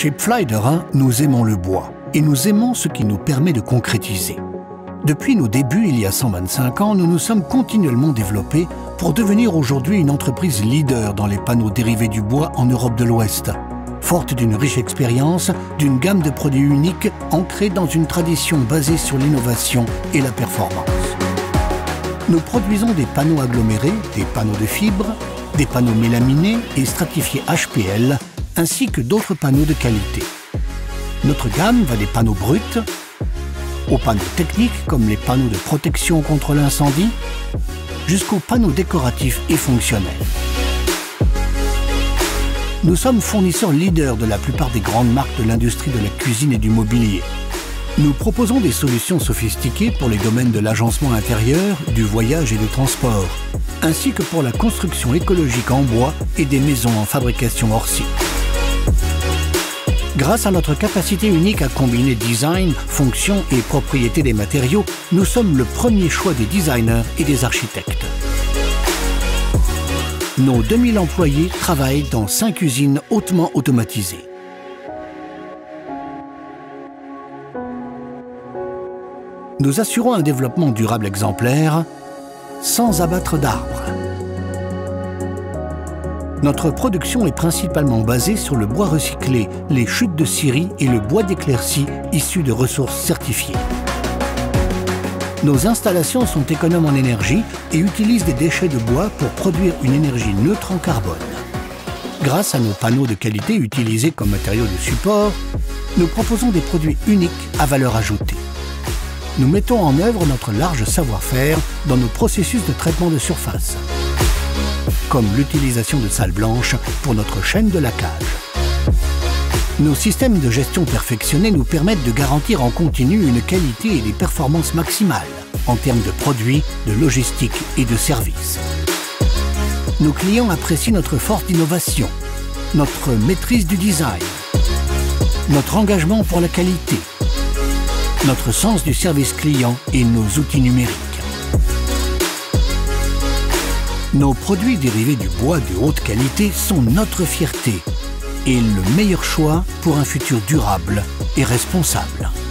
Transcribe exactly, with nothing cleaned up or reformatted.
Chez Pfleiderer, nous aimons le bois et nous aimons ce qui nous permet de concrétiser. Depuis nos débuts, il y a cent vingt-cinq ans, nous nous sommes continuellement développés pour devenir aujourd'hui une entreprise leader dans les panneaux dérivés du bois en Europe de l'Ouest. Forte d'une riche expérience, d'une gamme de produits uniques ancrés dans une tradition basée sur l'innovation et la performance. Nous produisons des panneaux agglomérés, des panneaux de fibre, des panneaux mélaminés et stratifiés H P L, ainsi que d'autres panneaux de qualité. Notre gamme va des panneaux bruts aux panneaux techniques comme les panneaux de protection contre l'incendie, jusqu'aux panneaux décoratifs et fonctionnels. Nous sommes fournisseurs leaders de la plupart des grandes marques de l'industrie de la cuisine et du mobilier. Nous proposons des solutions sophistiquées pour les domaines de l'agencement intérieur, du voyage et du transport, ainsi que pour la construction écologique en bois et des maisons en fabrication hors site. Grâce à notre capacité unique à combiner design, fonction et propriété des matériaux, nous sommes le premier choix des designers et des architectes. Nos deux mille employés travaillent dans cinq usines hautement automatisées. Nous assurons un développement durable exemplaire sans abattre d'arbres. Notre production est principalement basée sur le bois recyclé, les chutes de scierie et le bois d'éclaircie issus de ressources certifiées. Nos installations sont économes en énergie et utilisent des déchets de bois pour produire une énergie neutre en carbone. Grâce à nos panneaux de qualité utilisés comme matériaux de support, nous proposons des produits uniques à valeur ajoutée. Nous mettons en œuvre notre large savoir-faire dans nos processus de traitement de surface, comme l'utilisation de salles blanches pour notre chaîne de laquage. Nos systèmes de gestion perfectionnés nous permettent de garantir en continu une qualité et des performances maximales en termes de produits, de logistique et de services. Nos clients apprécient notre force d'innovation, notre maîtrise du design, notre engagement pour la qualité, notre sens du service client et nos outils numériques. Nos produits dérivés du bois de haute qualité sont notre fierté et le meilleur choix pour un futur durable et responsable.